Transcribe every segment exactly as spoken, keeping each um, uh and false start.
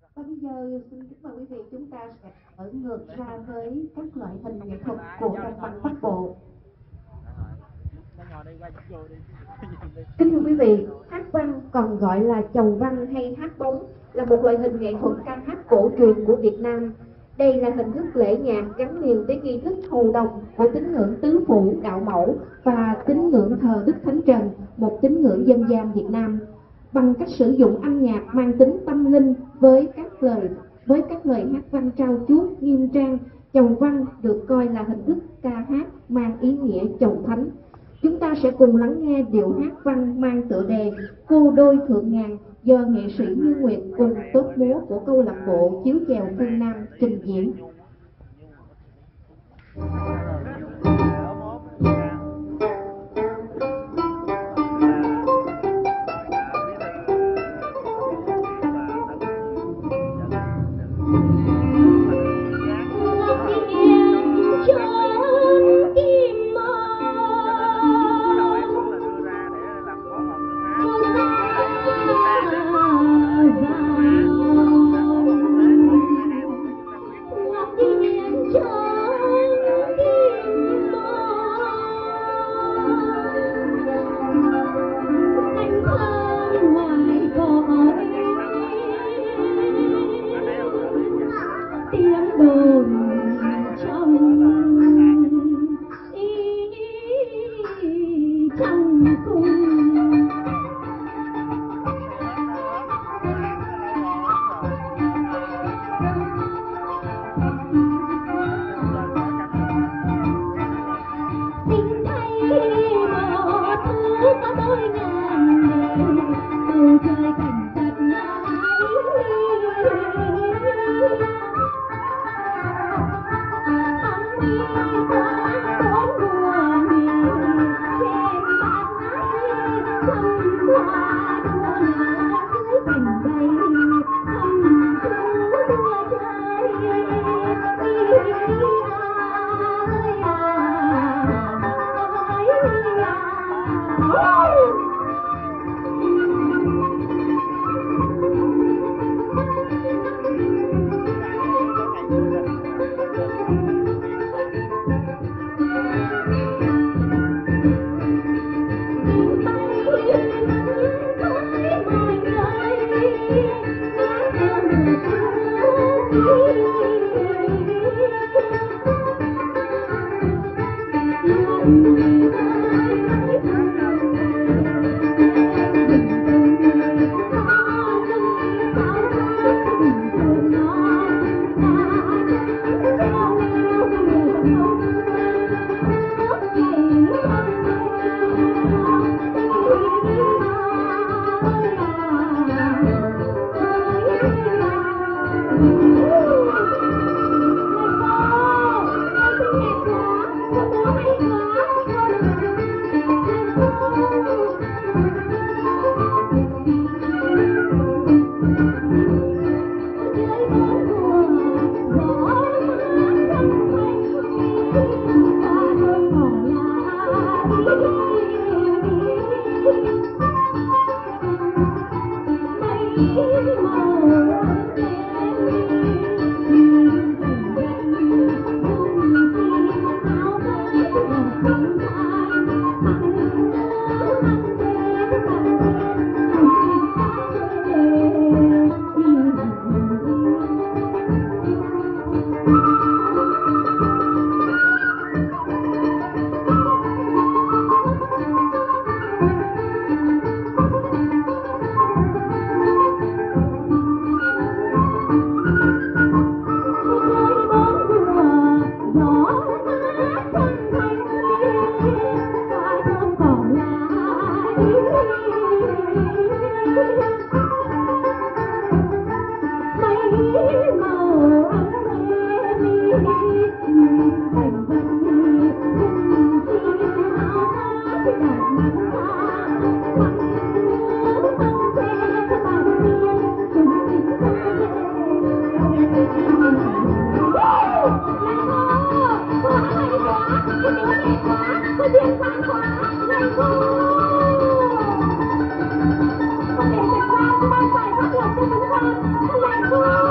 Và bây giờ xin kính mời quý vị, chúng ta sẽ trở ngược ra với các loại hình nghệ thuật của đồng bằng Bắc Bộ. Kính thưa quý vị, hát văn còn gọi là chầu văn hay hát bóng là một loại hình nghệ thuật ca hát cổ truyền của Việt Nam. Đây là hình thức lễ nhạc gắn liền với nghi thức hầu đồng của tín ngưỡng tứ phủ đạo mẫu và tín ngưỡng thờ Đức Thánh Trần, một tín ngưỡng dân gian Việt Nam. Bằng cách sử dụng âm nhạc mang tính tâm linh với các lời với các lời hát văn trao chuốt nghiêm trang, chầu văn được coi là hình thức ca hát mang ý nghĩa chầu thánh. Chúng ta sẽ cùng lắng nghe điệu hát văn mang tựa đề Cô Đôi Thượng Ngàn do nghệ sĩ Như Nguyệt cùng tốt múa của câu lạc bộ chiếu chèo phương Nam trình diễn. Hãy subscribe cho kênh Ghiền Mì Gõ để không bỏ lỡ những video hấp dẫn.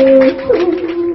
người thương